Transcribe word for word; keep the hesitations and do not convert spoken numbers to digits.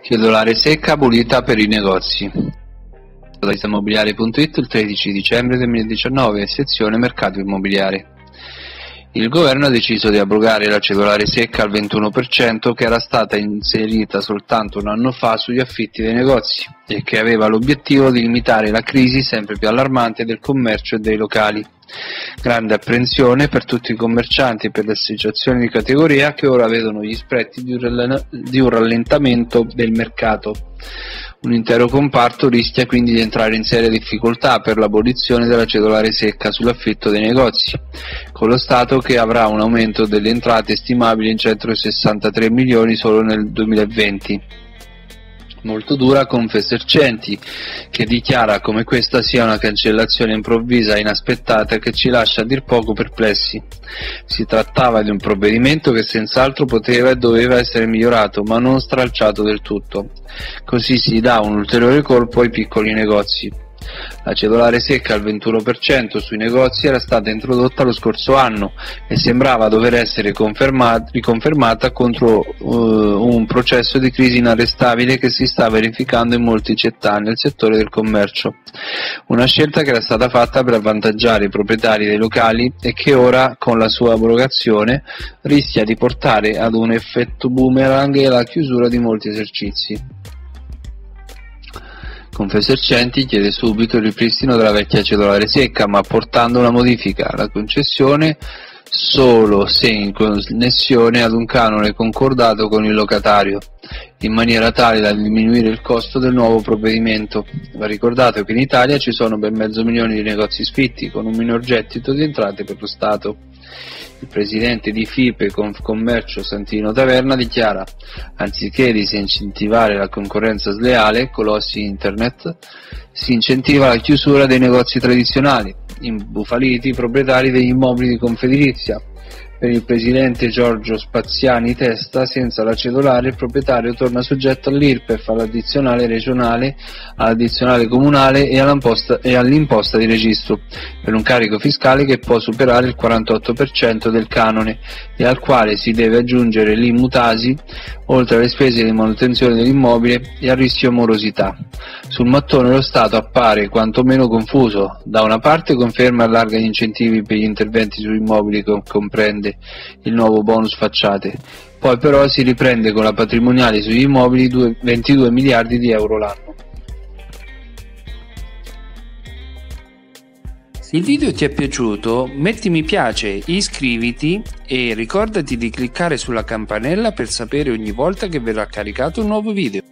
Cedolare secca abolita per i negozi. Da Immobiliare punto it il tredici dicembre duemiladiciannove, sezione mercato immobiliare. Il governo ha deciso di abrogare la cedolare secca al ventuno per cento che era stata inserita soltanto un anno fa sugli affitti dei negozi e che aveva l'obiettivo di limitare la crisi sempre più allarmante del commercio e dei locali. Grande apprensione per tutti i commercianti e per le associazioni di categoria che ora vedono gli sprechi di un rallentamento del mercato. Un intero comparto rischia quindi di entrare in seria difficoltà per l'abolizione della cedolare secca sull'affitto dei negozi, con lo Stato che avrà un aumento delle entrate stimabili in centosessantatré milioni solo nel duemilaventi. Molto dura Confesercenti, che dichiara come questa sia una cancellazione improvvisa e inaspettata che ci lascia a dir poco perplessi. Si trattava di un provvedimento che senz'altro poteva e doveva essere migliorato, ma non stralciato del tutto. Così si dà un ulteriore colpo ai piccoli negozi. La cedolare secca al ventuno per cento sui negozi era stata introdotta lo scorso anno e sembrava dover essere riconfermata contro uh, un processo di crisi inarrestabile che si sta verificando in molti città nel settore del commercio. Una scelta che era stata fatta per avvantaggiare i proprietari dei locali e che ora, con la sua abrogazione, rischia di portare ad un effetto boomerang e alla chiusura di molti esercizi. Confesercenti chiede subito il ripristino della vecchia cedolare secca, ma portando una modifica: la concessione solo se in connessione ad un canone concordato con il locatario, in maniera tale da diminuire il costo del nuovo provvedimento. Va ricordato che in Italia ci sono ben mezzo milione di negozi sfitti, con un minor gettito di entrate per lo Stato. Il presidente di FIPE Confcommercio Santino Taverna dichiara: anziché disincentivare la concorrenza sleale, colossi internet, si incentiva la chiusura dei negozi tradizionali, imbufaliti i proprietari degli immobili di Confedilizia. Per il presidente Giorgio Spaziani Testa, senza la cedolare il proprietario torna soggetto all'I R P E F, all'addizionale regionale, all'addizionale comunale e all'imposta, e all'imposta di registro, per un carico fiscale che può superare il quarantotto per cento del canone e al quale si deve aggiungere l'I M U Tasi, oltre alle spese di manutenzione dell'immobile e al rischio morosità. Sul mattone lo Stato appare quantomeno confuso. Da una parte conferma e allarga gli incentivi per gli interventi su immobili che comprende il nuovo bonus facciate, poi però si riprende con la patrimoniale sugli immobili ventidue miliardi di euro l'anno. Se il video ti è piaciuto, metti mi piace, iscriviti e ricordati di cliccare sulla campanella per sapere ogni volta che verrà caricato un nuovo video.